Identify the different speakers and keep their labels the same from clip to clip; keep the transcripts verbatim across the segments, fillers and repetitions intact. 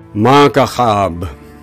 Speaker 1: माँ का ख्वाब।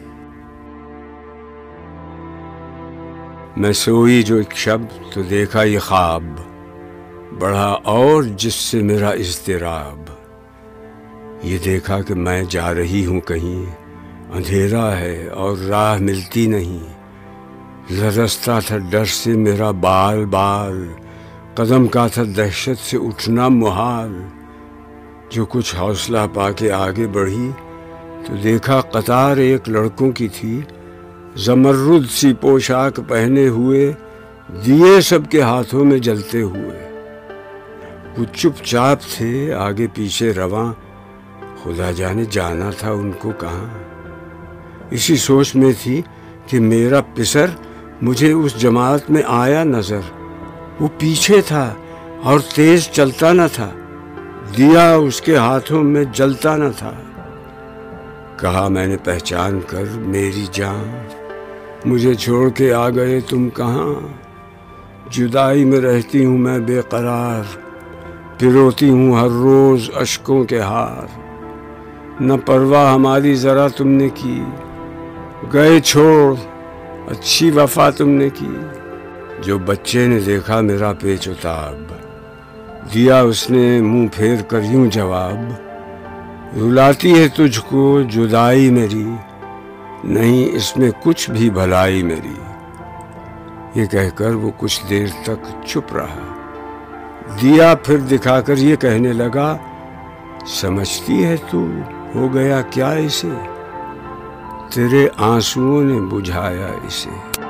Speaker 1: मैं सोई जो एक शब तो देखा ये ख्वाब, बढ़ा और जिससे मेरा इज़्तिराब। ये देखा कि मैं जा रही हूँ कहीं, अंधेरा है और राह मिलती नहीं। लरजता था डर से मेरा बाल बाल, कदम का था दहशत से उठना मुहाल। जो कुछ हौसला पाके आगे बढ़ी तो देखा कतार एक लड़कों की थी, ज़मर्रुद सी पोशाक पहने हुए, दिए सबके हाथों में जलते हुए। वो चुपचाप थे आगे पीछे रवां, खुदा जाने जाना था उनको कहाँ। इसी सोच में थी कि मेरा पिसर मुझे उस जमात में आया नजर। वो पीछे था और तेज चलता न था, दिया उसके हाथों में जलता न था। कहा मैंने पहचान कर मेरी जान, मुझे छोड़ के आ गए तुम कहाँ। जुदाई में रहती हूँ मैं बेकरार, पिरोती हूँ हर रोज अश्कों के हार। न परवाह हमारी जरा तुमने की, गए छोड़ अच्छी वफा तुमने की। जो बच्चे ने देखा मेरा पेच उताब, दिया उसने मुंह फेर कर यूं जवाब। रुलाती है तुझको जुदाई मेरी, नहीं इसमें कुछ भी भलाई मेरी। ये कहकर वो कुछ देर तक चुप रहा, दिया फिर दिखाकर ये कहने लगा, समझती है तू हो गया क्या इसे, तेरे आंसुओं ने बुझाया इसे।